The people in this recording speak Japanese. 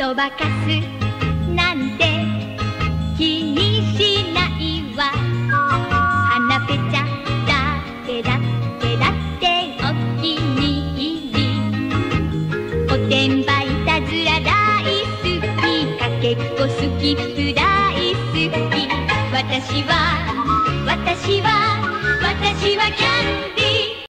そばかすなんて気にしないわ。花ぺちゃだってだってだってお気に入り。おてんばいたずら大好き、かけっこスキップ大好き。私はキャンディー